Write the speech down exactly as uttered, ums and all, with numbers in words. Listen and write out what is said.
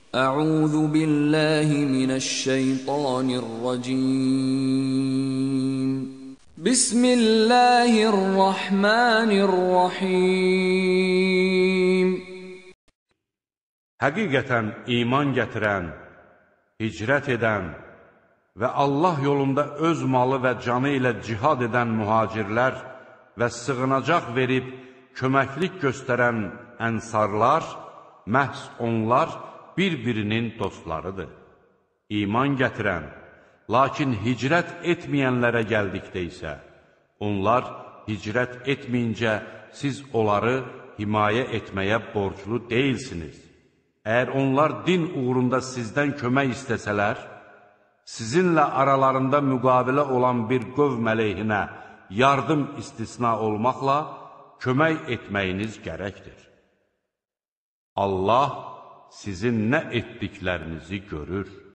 أعوذ بالله من الشيطان الرجيم بسم الله الرحمن الرحيم Həqiqətən iman gətirən, hicrət edən və Allah yolunda öz malı və canı ilə cihad edən mühacirlər və sığınacaq verib köməklik göstərən ənsarlar, məhz onlar bir-birinin dostlarıdır. İman gətirən, lakin hicrət etməyənlərə gəldikdə isə, onlar hicrət etməyincə siz onları himayə etməyə borclu deyilsiniz. Əgər onlar din uğrunda sizdən kömək istəsələr, sizinlə aralarında müqabilə olan bir qövm əleyhinə yardım istisna olmaqla kömək etməyiniz gərəkdir. Allah sizin nə etdiklərinizi görür.